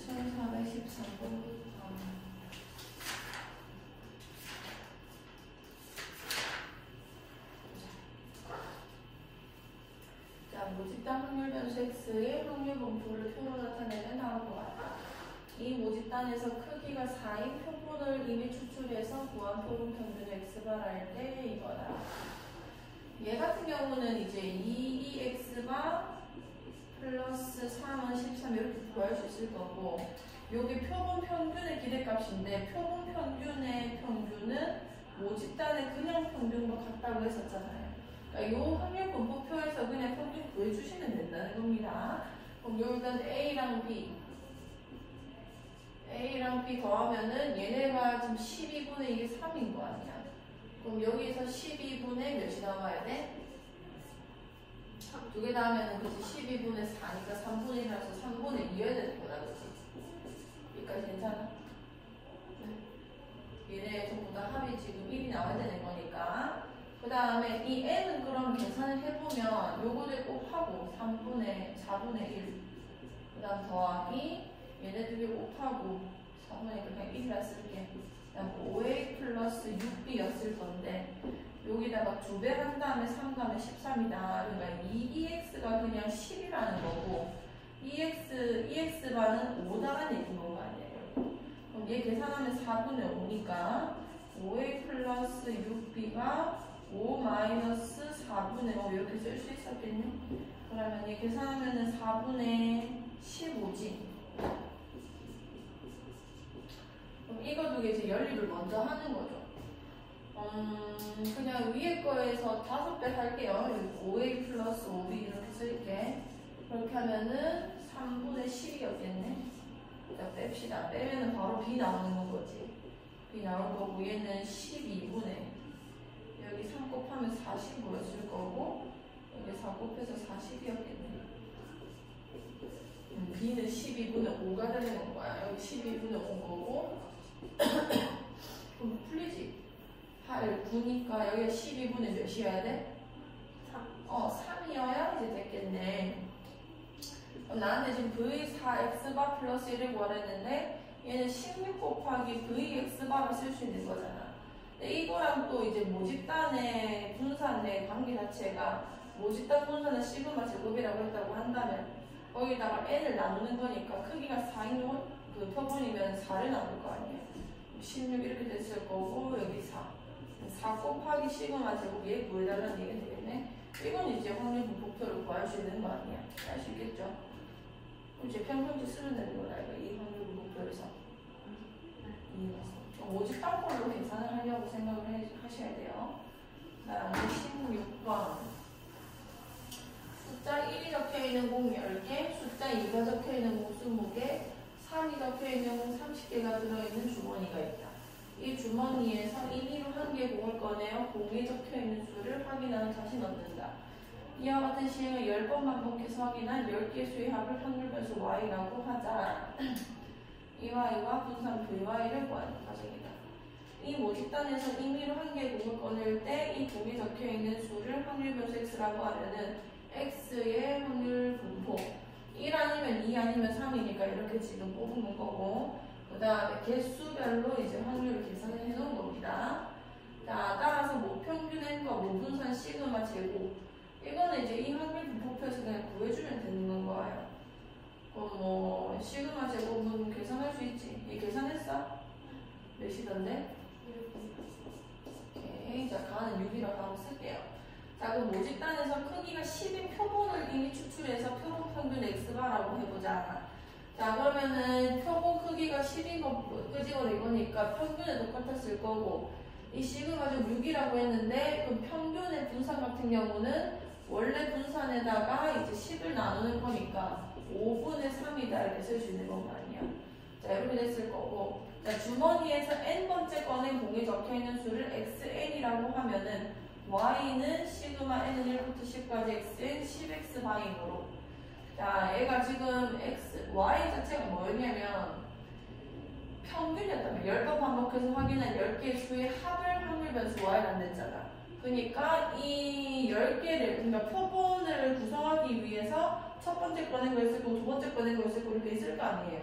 1413번. 모집단 확률 변수 x의 확률 분포를 표로 나타내는 다음과 같다. 이 모집단에서 크기가 4인 표본을 이미 추출해서 구한 표본 평균 x발 할 때 이거다. 얘 같은 경우는 이제 2x바 플러스 3은 13 이렇게 구할 수 있을 거고, 요게 표본 평균의 기대값인데 표본 평균의 평균은 모집단의 그냥 평균과 같다고 했었잖아요. 그러니까 요 확률 분포표에서 그냥 평균 구해주시면 된다는 겁니다. 그럼 여기는 A랑 B 더하면은 얘네가 지금 12분의 이게 3인 거 아니야. 그럼 여기서 12분의 몇이 나와야 돼? 2개 더하면은 그치 12분의 4니까 3분의 1이라서 3분의 2여야 되는 거다, 그치? 여기까지 괜찮아? 네. 얘네 전부 다 합이 지금 1이 나와야 되는 거니까. 그 다음에 이 n은 그럼 계산을 해보면 요거를 곱하고 4분의 1, 그 다음 더하기 얘네 두 개 곱하고 4분의 1 그냥 1이라 쓸게. 그 다음 5a 플러스 6b였을 건데 여기다가 2배 한 다음에 3 다음에 13이다. 그러니까 2ex가 그냥 10이라는 거고 ex반은 5다라는 얘기인 거 아니에요. 그럼 얘 계산하면 4분의 5니까 5a 플러스 6b가 5 마이너스 4분의 5 이렇게 쓸 수 있었겠네? 그러면 이 계산하면은 4분의 15지. 그럼 이거 두 개 이제 연립을 먼저 하는 거죠. 그냥 위에 거에서 5배 할게요. 5a 플러스 5b 이렇게 쓸게. 그렇게 하면은 3분의 10이었겠네? 자, 뺍시다. 빼면은 바로 b 나오는 거지. b 나올 거고 얘는 12분의 여기 3 곱하면 45였을 거고 여기 4 곱해서 40이었겠네. b는 12분의 5가 되는 거야. 여기 12분의 5인 거고 그럼 풀리지? 8, 9니까 여기가 12분의 몇이어야 돼? 3이어야 이제 됐겠네. 그럼 나한테 지금 v4x바 플러스 1을 구하랬는데 얘는 16 곱하기 vx바를 쓸 수 있는 거잖아. 근데 이거랑 또 이제 모집단의 분산의 관계 자체가 모집단 분산은 시그마 제곱이라고 했다고 한다면 거기다가 n을 나누는 거니까 크기가 4인 그 표본이면 4를 나눌 거 아니에요. 16 이렇게 됐을 거고 여기 4 곱하기 시그마 제곱 얘 구해달라는 얘기가 되겠네. 이건 이제 확률 분포표를 구할 수 있는 거 아니야. 알 수 있겠죠? 이제 평균치 쓰면 되는 거다. 이 확률 분포표에서 모집단 걸로 계산을 하려고 생각을 하셔야 돼요. 자, 16번. 숫자 1이 적혀있는 공 10개, 숫자 2가 적혀있는 공 20개, 3이 적혀있는 공 30개가 들어있는 주머니가 있다. 이 주머니에서 임의로 한 개 공을 꺼내어 공에 적혀있는 수를 확인하는 자신 얻는다. 이와 같은 시행을 10번 반복해서 확인한 10개 수의 합을 확률 변수 y라고 하자. 이 y와 분산 vy를 구하는 과정이다. 이 모집단에서 임의로 한 개의 공을 꺼낼 때 이 공에 적혀있는 수를 확률 변수 x라고 하면은 x의 확률 분포 1 아니면 2 아니면 3이니까 이렇게 지금 뽑은 거고 그 다음에 개수별로 이제 확률을 계산을 해놓은 겁니다. 자, 따라서 모평균 n과 모분산 시그마 제곱 이거는 이제 이 확률 분포표에서 그냥 구해주면 되는 거예요. 그럼 시그마 제곱은 계산할 수 있지. 얘 계산했어? 몇이던데? 오케이. 자, 가는 6이라고 한번 쓸게요. 자, 그럼 모집단에서 크기가 10인 표본을 이미 추출해서 표본 평균 x바라고 해보자. 자, 그러면은 표본 크기가 10인 거 끄집어낸 이거니까 평균에 똑같았을 거고 이 시그마 좀 6이라고 했는데 그럼 평균의 분산 같은 경우는 원래 분산에다가 이제 10을 나누는 거니까 5분의 3이다 이렇게 쓸 수 있는 건 아니야. 자, 이렇게 됐을 거고 자, 주머니에서 n번째 꺼낸 공에 적혀있는 수를 xn이라고 하면은 y는 시그마 n은 1부터 10까지 xn 10x 방향으로 자, 얘가 지금 y 자체가 뭐였냐면 평균이었다면 10번 반복해서 확인한 10개의 수의 합을 확률 변수 y라고 했잖아. 그러니까 이 10개를 그러니까 표본을 구성하기 위해서 첫 번째 꺼낸 거 있을 거고 두 번째 꺼낸 거 있을 거고 이렇게 있을 거 아니에요.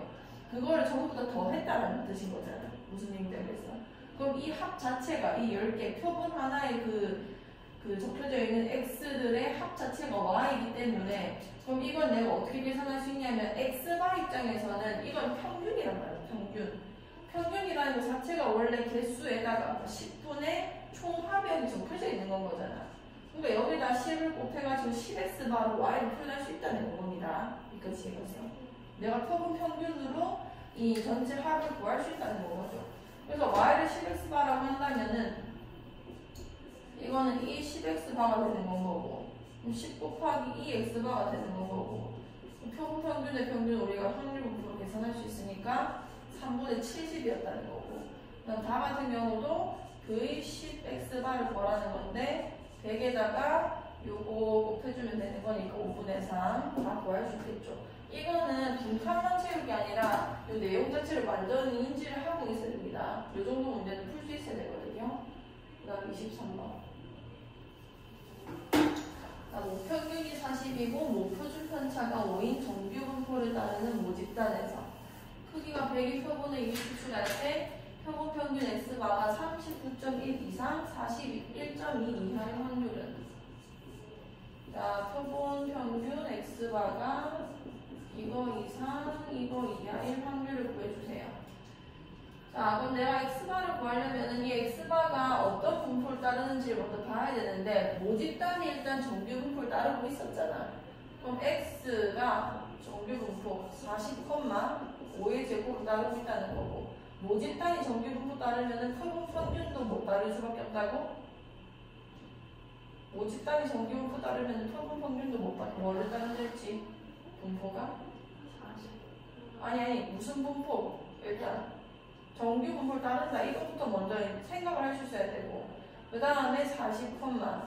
그거를 전부 다 더했다는 뜻인 거잖아. 무슨 얘기 되겠어? 그럼 이 합 자체가 이 10개 표본 하나의 그 적혀져 있는 x들의 합 자체가 y이기 때문에 그럼 이건 내가 어떻게 계산할 수 있냐면 x바 입장에서는 이건 평균이란 말이야. 평균이라는 것 자체가 원래 개수에다가 10분의 총합역이 적혀져 있는 건 거잖아. 그러니까 여기다 10을 곱해가지고 10x바로 y를 표현할 수 있다는 겁니다. 여기까지 해서 내가 표본 평균으로 이 전체 합을 구할 수 있다는 거죠. 그래서 y를 10x바라고 한다면은 이거는 이 10x바가 되는 건 거고 10 곱하기 2x바가 되는 건 거고 표본 평균의 평균 우리가 확률 분포로 계산할 수 있으니까 3분의 70이었다는 거고 그다음 다 같은 경우도 그의 10x바를 구하라는 건데 100에다가 요거 곱해주면 되는 거니까 5분의 3 다 구할 수 있겠죠. 이거는 분칸만 채울 게 아니라 이 내용 자체를 완전히 인지를 하고 있어야 됩니다. 이 정도 문제는 풀 수 있어야 되거든요. 그 다음 23번. 모평균이 40이고 모표준 편차가 5인 정규 분포를 따르는 모집단에서 크기가 100인 표본을 이미 추출할 때 표본 평균 x바가 39.1 이상 41.2 이하의 확률은 자, 표본 평균 x바가 이거 이상, 이거 이하일 확률을 구해주세요. 자, 그럼 내가 x바를 구하려면 이 x바가 어떤 분포를 따르는지를 먼저 봐야 되는데 모집단이 일단 정규 분포를 따르고 있었잖아. 그럼 x가 정규 분포 40,5의 제곱을 따르고 있다는 거고 모집단이 정규 분포 따르면 표본 평균도 못 따를 수밖에 없다고? 모집단이 정규 분포 따르면 표본 평균도 못 따르고 뭐를 따르는지 분포가? 아니 무슨 분포? 일단 정규 분포를 따른다 이것부터 먼저 생각을 할 수 있어야 되고 그 다음에 40,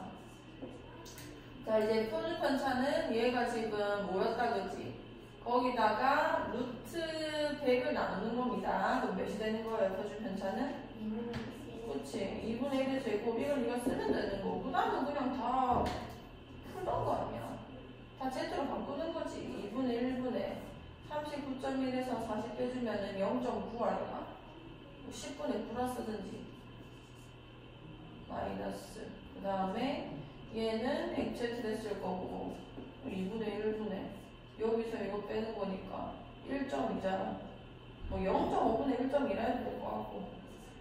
자 이제 표준 편차는 얘가 지금 뭐였다 그지? 거기다가 루트 100을 나누는 겁니다. 그럼 몇이 되는 거예요? 표준 편차는? 그치 2분의 1의 제곱 이걸 네가 쓰면 되는 거고 그 다음은 그냥 다 풀던 거 아니야. 다 Z로 바꾸는 거지. 2분의 1분의 39.1에서 40 빼주면은 0.9 아니야? 10분의 9라 쓰든지 마이너스 그 다음에 얘는 XZ 됐을 거고 2분의 1분의 여기서 이거 빼는 거니까 1.2잖아. 뭐 0.5분의 1.2라 해도 될 것 같고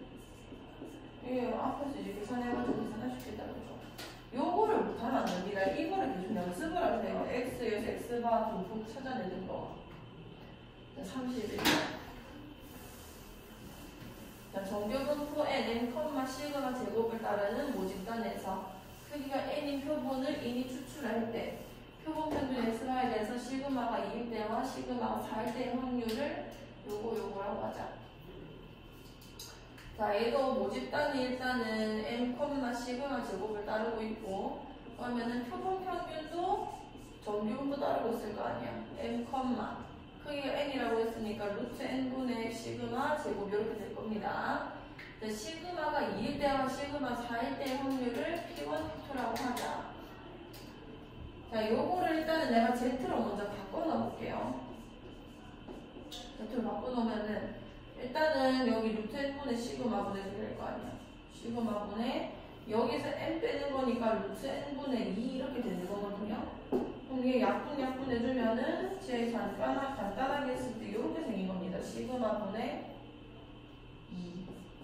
이게 앞에서 이제 계산해가지고 계산할 수 있겠다 그죠? 요거를 못하면 안 됩니다. 이거를 계속 연습을 할 때요. X에서 X바 분포 찾아내는 거 31. 자, 정규 분포 n, 시그마 제곱을 따르는 모집단에서 크기가 n인 표본을 인이 추출할 때 표본 평균 x바에 대해서 시그마가 2일 때와 시그마가 4일 때의 확률을 요거라고 하자. 자, 얘도 모집단이 일단은 n, 시그마 제곱을 따르고 있고 그러면은 표본 평균도 정규 분포 따르고 있을 거 아니야. n, 크기가 n이라고 했으니까 루트 n분의 시그마 제곱 이렇게 될 겁니다. 시그마가 2일 때와 시그마 4일 때의 확률을 P1, P2라고 하자. 자, 요거를 일단은 내가 Z로 먼저 바꿔놓어 볼게요. Z로 바꿔놓으면은 일단은 여기 루트 n분의 시그마분의 될 거 아니야. 시그마분의 여기서 n 빼는 거니까 루트 n분의 2 이렇게 되는 거거든요. 그럼 이게 약분 해주면은 제 간단하게 했을 때 이렇게 생긴 겁니다. 시그마분의 2.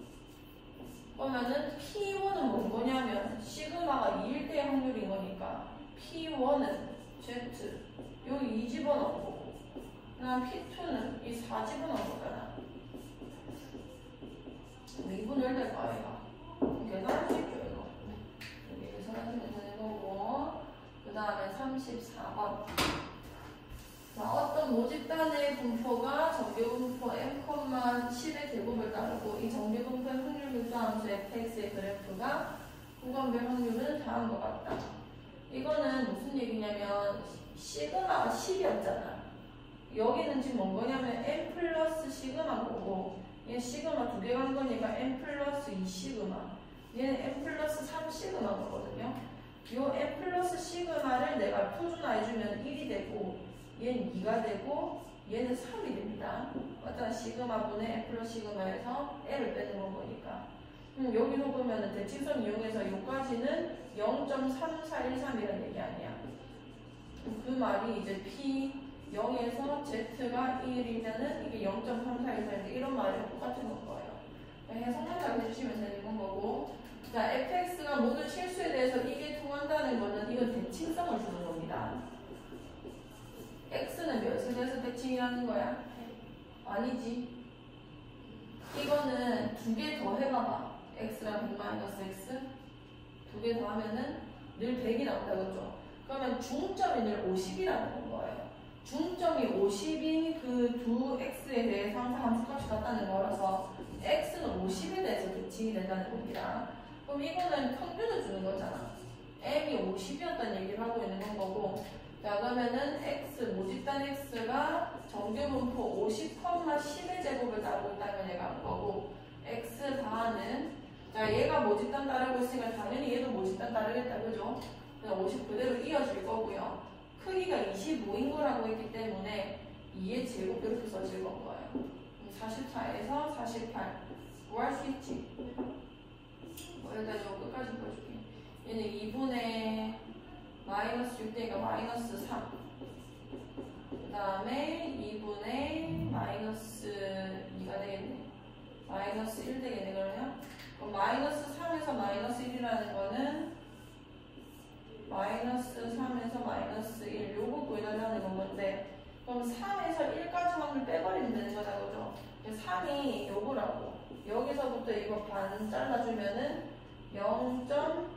그러면은 P1은 뭔 거냐면 시그마가 2일 때의 확률인 거니까 P1은 Z 여기 2 집어넣은 거고 그 다음 P2는 이 4 집어넣은 거잖아. 2분의 1 될 거 아이가. 계산할 수 있죠 이거. 여기 계산하시면 되는 거고 그 다음에 34번. 자, 어떤 모집단의 분포가 정규 분포 m, 10의 제곱을 따르고 이 정규 분포의 확률 밀도함수 fx의 그래프가 구간별 확률은 다음과 같다. 이거는 무슨 얘기냐면 시그마가 10이었잖아. 여기는 지금 뭔 거냐면 n 플러스 시그마인 거고 얘 시그마 2개 간 거니까 n 플러스 2 시그마 얘는 n 플러스 3 시그마인 거거든요. 요 n 플러스 시그마를 내가 표준화해주면 1이 되고 얘는 2가 되고 얘는 3이 됩니다. 맞잖아. 시그마분의 F 플러스 시그마에서 L을 빼는 건 거니까. 여기서 보면은 대칭성 이용해서 여기까지는 0.3413이라는 얘기 아니야. 그 말이 이제 P 0에서 Z가 1이면은 이게 0.3413인데 이런 말이랑 똑같은 건 거예요. 해석만 잘 해주시면 되는 거고. 자, fx가 모든 실수에 대해서 이게 통한다는 거는 이건 대칭성을 주는 겁니다. x는 몇에 대해서 대칭이라는 거야? 아니지. 이거는 두 개 더 해봐봐. x랑 100 마이너스 x 두 개 더 하면은 늘 100이 나온다, 그죠? 그러면 중점이 늘 50이라는 거예요. 중점이 50인 그 두 x에 대해서 항상 함수값이 같다는 거라서 x는 50에 대해서 대칭이 된다는 겁니다. 그럼 이거는 평균을 주는 거잖아. m이 50이었다는 얘기를 하고 있는 건 거고. 자, 그러면은 x, 모집단 x가 정규분포 50,10의 제곱을 따르고 있다면 얘가 한 거고, x 바는, 자, 얘가 모집단 따르고 있으니까 당연히 얘도 모집단 따르겠다, 그죠? 그냥 50 그대로 이어질 거고요. 크기가 25인 거라고 했기 때문에 2의 제곱 이렇게 써질 건 거예요. 44에서 48 구할 수 있지. 일단 이거 끝까지 보여줄게. 얘는 2분의 마이너스 6대니까 마이너스 3. 그 다음에 2분의 마이너스 2가 되겠네. 마이너스 1 되겠네, 그러면. 그럼 마이너스 3에서 마이너스 1이라는 거는 마이너스 3에서 마이너스 1. 요거 구해달라는 건데, 그럼 3에서 1까지 확률 빼버리면 되는 거다, 그죠? 3이 요거라고. 여기서부터 이거 반 잘라주면은 0.44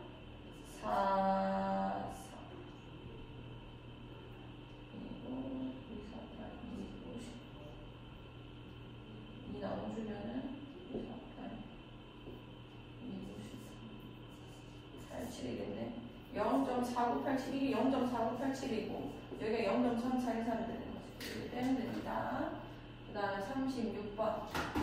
그리고 2 나눠주면은 87이겠네. 0.4987 이게 0.4987이고 여기가 0.3413이 되는 거지. 이렇게 빼면 됩니다. 그 다음에 36번.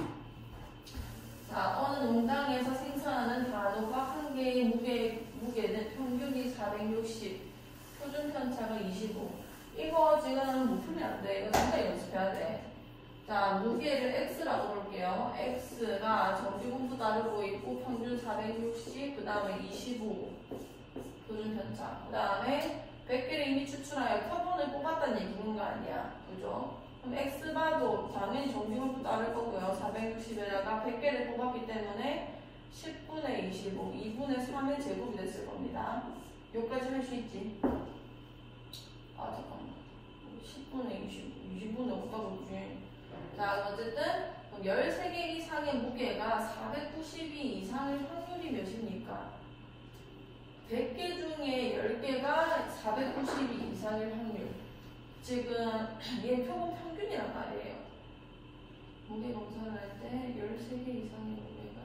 자, 어느 농장에서 생산하는 단호박 한 개의 무게는 평균이 460, 표준 편차가 25. 이거 지금 못 풀면 안 돼. 이거 굉장히 연습해야 돼. 자, 무게를 x라고 볼게요. x가 정규분포 따르고 있고 평균 460, 그 다음에 25 표준 편차. 그 다음에 100개를 이미 추출하여 표본을 뽑았다는 얘기인 거 아니야. 그죠? 그럼 x바도 당연히 정규분포 따를 거고요. 460에다가 100개를 뽑았기 때문에 10분의 25, 2분의 3의 제곱이 됐을 겁니다. 여기까지 할 수 있지? 아, 잠깐만. 10분의 25, 20분의 없다고 그지? 자, 어쨌든 그럼 13개 이상의 무게가 492 이상의 확률이 몇입니까? 100개 중에 10개가 492 이상의 확률. 지금 얘 표본 평균이란 말이에요. 무게 검사를 할 때 13개 이상의 무게가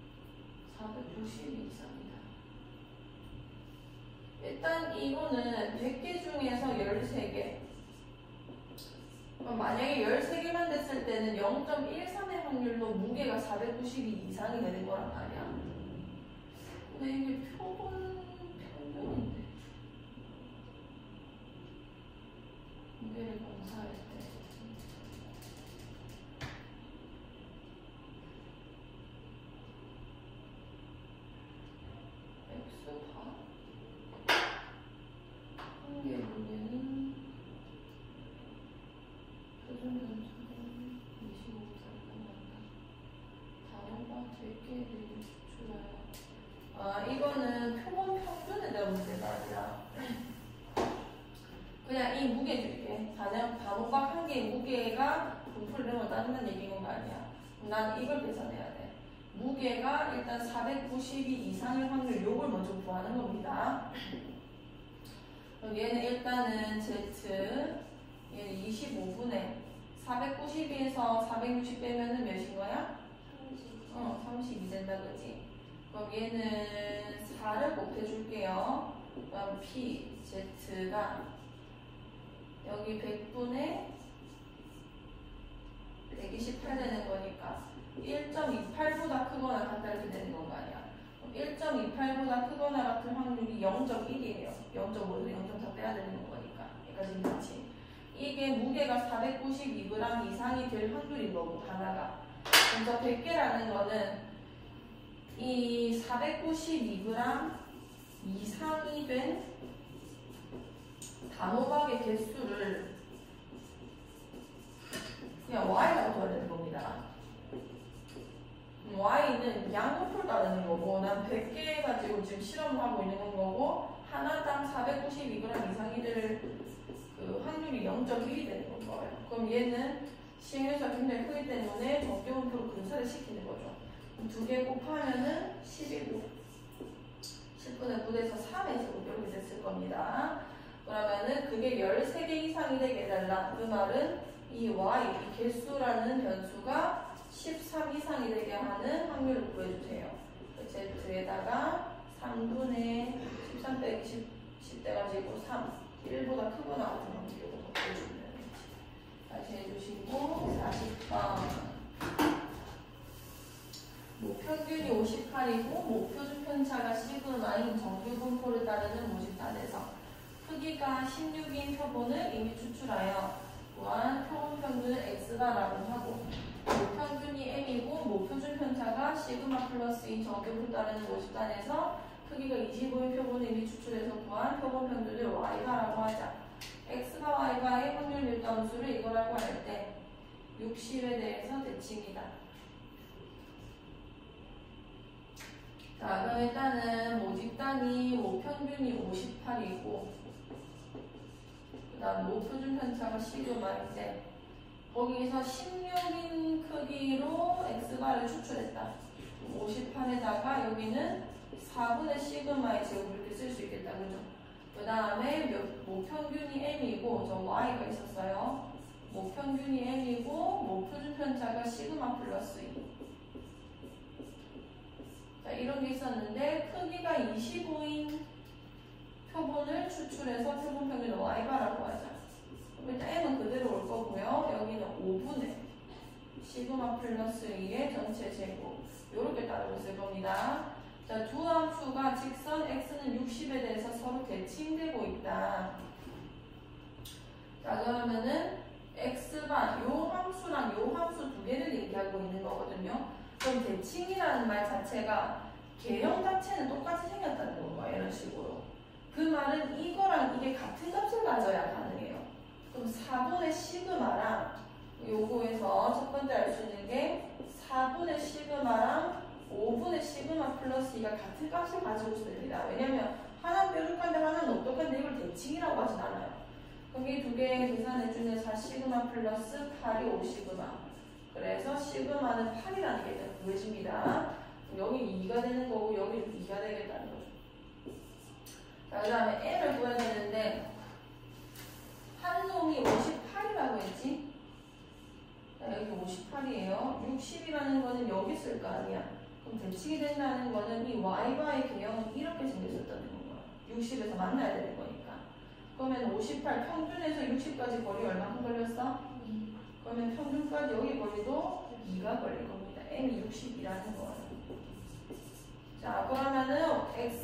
492 이상이다. 일단 이거는 100개 중에서 13개. 만약에 13개만 됐을 때는 0.13의 확률로 무게가 492 이상이 되는 거란 말이야. 근데 이게 표본 평균인데. 무게를 검사할 때. X바. 한 개의 무게는 표준 변수는 25살까지 한다. 단어가 100개를 추출하여. 아, 이거는 표본 평균에 대한 문제가 아니라 그냥 이 무게 줄게. 단호박 한 개의 무게가 분포를 이런 걸 따른다는 얘기인 거 아니야. 난 이걸 계산해야 돼. 무게가 일단 492 이상의 확률, 요걸 먼저 구하는 겁니다. 그럼 얘는 일단은 Z, 얘는 25분의 492에서 460 빼면은 몇인 거야? 32 된다, 그지? 그럼 얘는 4를 곱해줄게요. 그럼 P, Z가 여기 100분의 128 되는 거니까 1.28보다 크거나 같다 이렇게 되는 건 거 아니야. 1.28보다 크거나 같은 확률이 0.1이에요. 0.5에서 0.4 빼야 되는 거니까. 여기까지 맞지? 이게 무게가 492g 이상이 될 확률인 거고 하나가. 먼저 100개라는 거는 이 492g 이상이 된 단호박의 개수를 그냥 y라고 줘야 되는 겁니다. y는 양도표를 따르는 거고 난 100개 가지고 지금 실험을 하고 있는 건 거고 하나당 492g 이상이 될 그 확률이 0.1이 되는 건 거예요. 그럼 얘는 시행료가 굉장히 크기 때문에 정규분포로 분산을 시키는 거죠. 두 개 곱하면은 10이고 10분의 9에서 3의 제곱 이렇게 됐을 겁니다. 그러면은 그게 13개 이상이 되게 해달라. 그 말은 이 y, 이 개수라는 변수가 13 이상이 되게 하는 확률을 구해주세요. z에다가 3분의 13 빼기 10 돼가지고 3, 1보다 크거나 같은 확률을 구해주면 다시 해주시고 40번 목평균이 58이고 목표준 편차가 시그마인 정규분포를 따르는 모집단에서 크기가 16인 표본을 이미 추출하여 또한 표본 평균은 x다라고 하고 목평균이 m이고 목표준 편차가 시그마 플러스인 정규분포를 따르는 모집단에서 크기가 25인 표본을 이미 추출해서 구한 표본 평균을 y다라고 하자. x가 y가의 확률 밀도함수를 이거라고 할 때 60에 대해서 대칭이다. 자, 그럼 일단은 모집단이 목평균이 58이고 그 다음 목표준 편차가 시그마인데 거기서 16인 크기로 x바를 추출했다. 58에다가 여기는 4분의 시그마의 제곱 이렇게 쓸 수 있겠다. 그죠? 그 다음에 목평균이 m이고 저 y가 있었어요. 목평균이 m이고 목표준 편차가 시그마 플러스 2. 자, 이런 게 있었는데 크기가 25인 표본을 추출해서 표본 평균을 y바라고 하자. 그럼 일단 m은 그대로 올 거고요. 여기는 5분의 시그마 플러스 2의 전체 제곱 이렇게 따르고 있을 겁니다. 자, 두 함수가 직선 x는 60에 대해서 서로 대칭되고 있다. 자, 그러면은 x반 요 함수랑 요 함수 두 개를 얘기하고 있는 거거든요. 그럼 대칭이라는 말 자체가 개형 자체는 똑같이 생겼다는 건가요? 이런 식으로. 그 말은 이거랑 이게 같은 값을 가져야 가능해요. 그럼 4분의 시그마랑 요거에서 첫 번째 알 수 있는 게 4분의 시그마랑 5분의 시그마 플러스 2가 같은 값을 가지고 있습니다. 왜냐면 하나는 뾰족한데 하나는 똑똑한데 이걸 대칭이라고 하진 않아요. 그럼 이 두 개 계산해주면 4시그마 플러스 8이 5시그마. 그래서 시그마는 8이라는 게 구해집니다. 여기 2가 되는 거고 여기 2가 되겠다는 거죠. 자, 그 다음에 n을 구해야 되는데 한 놈이 58이라고 했지? 자, 여기 58이에요. 60이라는 거는 여기 쓸 거 아니야. 그럼 대칭이 된다는 거는 이 y바의 개형은 이렇게 생겼었다는 거야. 60에서 만나야 되는 거니까. 그러면 58 평균에서 60까지 거리 얼마큼 걸렸어? 2. 그러면 평균까지 여기 거리도 2가 걸릴 겁니다. m이 60이라는 거예요. 자, 그러면은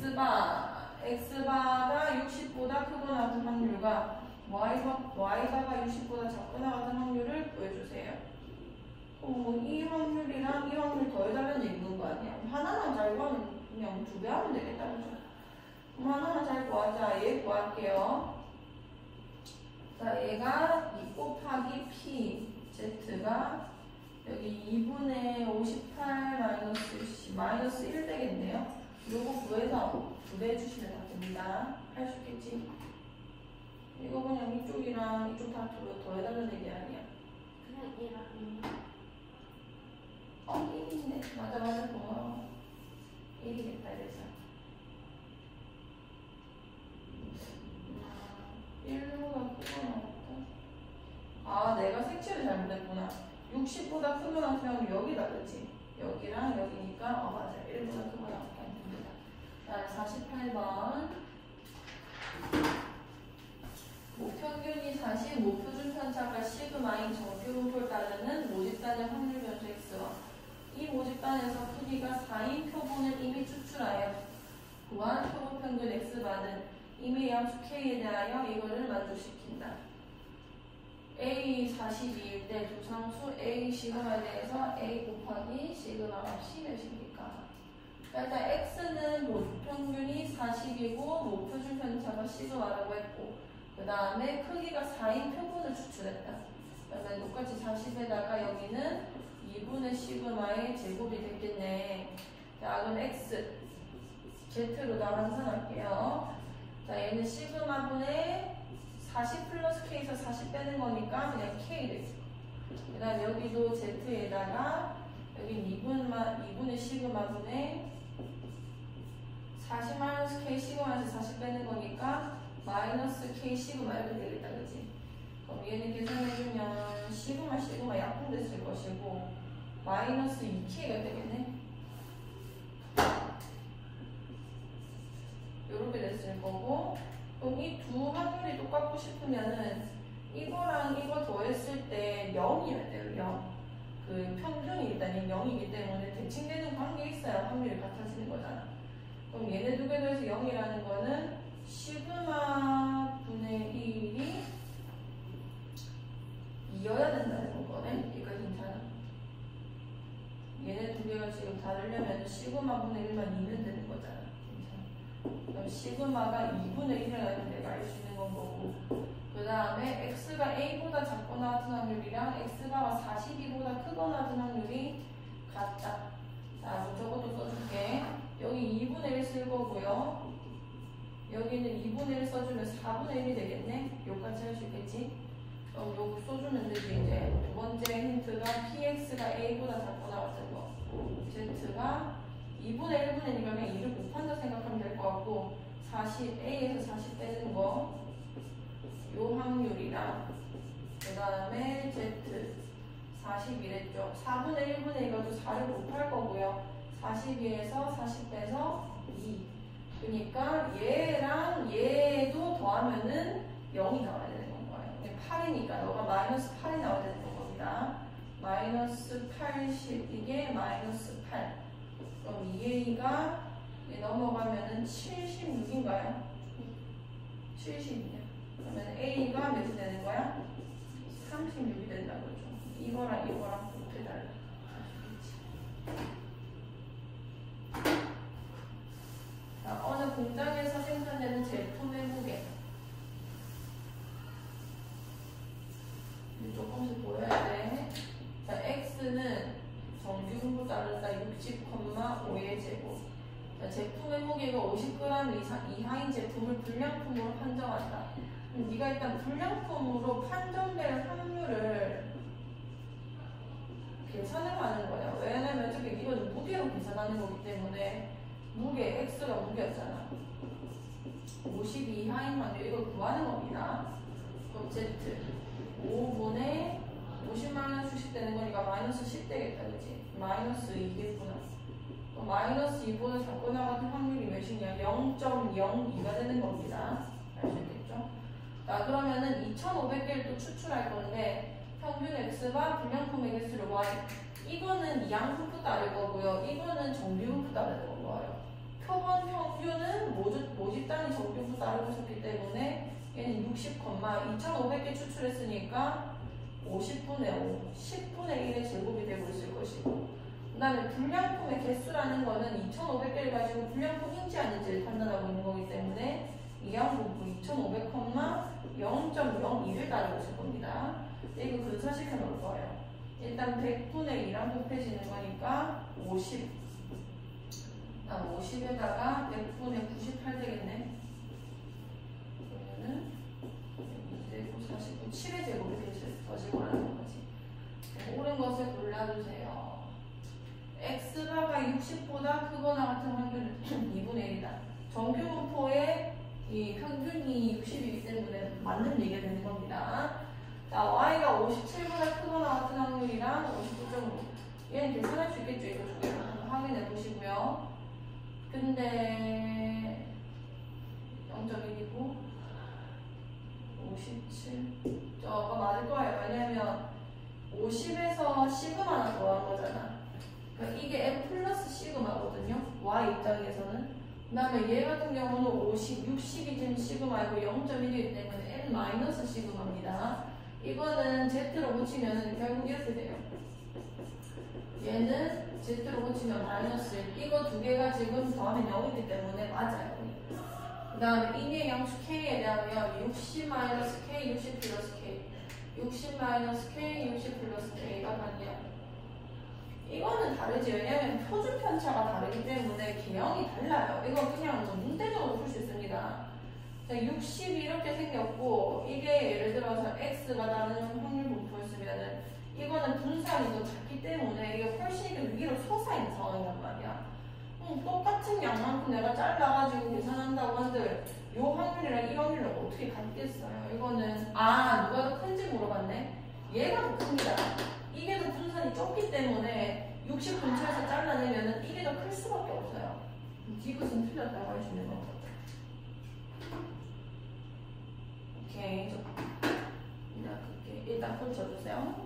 x바가 60보다 크거나 같은 확률과 y바가 60보다 작거나 같은 확률을 구해주세요. 그럼 이 확률이랑 이 확률 더해달라는 얘기인 거 아니야? 하나만 잘 구하면 그냥 2배 하면 되겠다, 그죠? 그럼 하나만 잘 구하자. 얘 구할게요. 자, 얘가 2 곱하기 p, z가 여기 2분의 58 마이너스 1 되겠네요. 요거 구해서 2배 해주시면 다 됩니다. 할 수 있겠지? 이거 그냥 이쪽이랑 이쪽 다 더해달라는 얘기 아니야? 그냥 1 아니에요? 1이네. 맞아. 고마워. 1이겠다, 이래서. 1보다 크거나 같다. 아, 내가 색칠을 잘못했구나. 60보다 크거나 같으면 여기다, 그치? 여기랑 여기니까, 맞아. 1보다 크거나 같게 하면 됩니다. 자, 48번. 목평균이 40, 목표준 편차가 시그마인 정규분포를 따르는 모집단의 확률 변수 x와 이 모집단에서 크기가 4인 표본을 이미 추출하여 구한 표본 평균 x반은 이미 함수 k에 대하여 이거를 만족시킨다. 42일 때 두상수 A 시그마에 대해서 A 곱하기 시그마 값이 몇입니까? 일단 x는 모평균이 40이고 목표준 편차가 시그마라고 했고 그 다음에 크기가 4인 표본을 추출했다. 그러면 똑같이 40에다가 여기는 2분의 시그마의 제곱이 됐겠네. 자 그럼 x z로 나 환산할게요. 자 얘는 시그마분의 40 플러스 k에서 40 빼는 거니까 그냥 k 되죠. 그 다음 여기도 z에다가 여기 2분의 시그마분의 40 마이너스 k 시그마에서 40 빼는 거니까 마이너스 k 시그마 이렇게 되겠다, 그치? 그럼 얘는 계산해주면 시그마 약분됐을 것이고 마이너스 2k가 되겠네. 요렇게 됐을 거고 그럼 이 두 확률이 똑같고 싶으면은 이거랑 이거 더했을 때 0이어야 돼요, 0. 그 평균이 일단 0이기 때문에 대칭되는 관계 있어야 확률이 같아지는 거잖아. 그럼 얘네 두 개 더해서 0이라는 거는 시그마 분의 1이 2여야 된다는 거네. 이거 괜찮아. 얘네 두 개가 지금 다르려면 시그마 분의 1만 2면 되는 거잖아. 괜찮아. 그럼 시그마가 2분의 1이라는 내가 알 수 있는 건 거고 그 다음에 x가 a보다 작거나 같은 확률이랑 x가 42보다 크거나 같은 확률이 같다. 자, 그럼 저것도 써줄게. 여기 2분의 1 쓸 거고요. 여기는 2분의 1 써주면 4분의 1이 되겠네. 요까지 할 수 있겠지? 그럼 요거 써주면 되지. 이제 두 번째 힌트가 px가 a보다 작거나 같은 거. z가 2분의 1분의 1이니까 그냥 2를 곱한다 생각하면 될 것 같고 40a에서 40 빼는 거. 요 확률이랑 그 다음에 z 40이랬죠. 4분의 1분의 1도 4를 곱할 거고요. 42에서 40 빼서 2. 그러니까 얘랑 얘도 더하면은 0이 나와야 되는 거예요. 8이니까 너가 마이너스 8이 나와야 되는 겁니다. 마이너스 80 이게 마이너스 8. 그럼 2a가 넘어가면은 76인가요? 70이냐? 그러면 a가 몇이 되는 거야? 36이 된다 그러죠. 이거랑 곱해달라. 자, 어느 공장에서 생산되는 제품의 무게. 조금씩 보여야 돼. 자, x는 정규분포 따른다 60,5의 제곱. 자, 제품의 무게가 50g 이하인 제품을 불량품으로 판정한다. 네가 일단 불량품으로 판정될 확률을 계산을 하는 거야. 왜냐면 어차피 이건 무게로 계산하는 거기 때문에 무게, x가 무게였잖아. 50 이하인 확률 이걸 구하는 겁니다. 그럼 z 5분의 50 마이너스 10 되는 거니까 마이너스 10 되겠다, 그치? 마이너스 2겠구나. 마이너스 2보다 작거나 같은 확률이 몇이냐? 0.02가 되는 겁니다. 알 수 있겠죠? 자, 그러면은 2,500개를 또 추출할 건데 평균 x가 불량품의 개수를 y. 이거는 이항분포 따를 거고요. 이거는 정비분포 따르는 거예요. 표본 평균은 모집 단위 정비분포 따르고 있었기 때문에 얘는 2,500개 추출했으니까 50분의 5, 10분의 1의 제곱이 되고 있을 것이고 그 다음에 불량품의 개수라는 거는 2,500개를 가지고 불량품인지 아닌지를 판단하고 있는 거기 때문에 이항분포 2,500, 0.02를 따르고 있을 겁니다. 이거 근사시켜 놓을 거예요. 일단 100분의 2랑 곱해지는 거니까 50. 50에다가 100분의 98 되겠네. 그러면은 49, 7의 제곱이 더지고 하는 거지. 옳은 것을 골라주세요. x가 60보다 크거나 같은 확률은 2분의 1이다. 정규분포의 이 평균이 60이기 때문에 맞는 얘기가 되는 겁니다. 자, y가 57보다 크거나 같은 확률이랑 59.5. 얘는 계산할 수 있겠죠? 이거 두 개를 확인해 보시고요. 근데 0.1이고 57. 저거 맞을 거예요. 왜냐면 50에서 시그마나 더한 거잖아. 그러니까 이게 m 플러스 시그마거든요. y 입장에서는. 그 다음에 얘 같은 경우는 50, 60이 지금 시그마이고 0.1이기 때문에 n 마이너스 시그마입니다. 이거는 Z로 붙이면 결국 이렇게 돼요. 얘는 Z로 붙이면 마이너스 1. 이거 두 개가 지금 더하면 0이기 때문에 맞아요. 그 다음에 인의 양수 K에 대하면 60-K, 60 플러스 K. 60-K, 60 플러스 K가 맞냐? 이거는 다르지. 왜냐면 표준 편차가 다르기 때문에 개형이 달라요. 이건 그냥 문대적으로 풀 수 있습니다. 60이 이렇게 생겼고 이게 예를 들어서 X가 다른 확률 분포였으면은 이거는 분산이 더 작기 때문에 이게 훨씬 위로 솟아있는 상황이란 말이야. 똑같은 양만큼 내가 잘라가지고 계산한다고 한들 요 확률이랑 이 확률이랑 어떻게 같겠어요? 이거는 누가 더 큰지 물어봤네. 얘가 더 큽니다. 이게 더 분산이 좁기 때문에 60 근처에서 잘라내면은 이게 더 클 수밖에 없어요. 이것은 틀렸다고 할 수 있는 거. 오케이. 일단 고쳐주세요.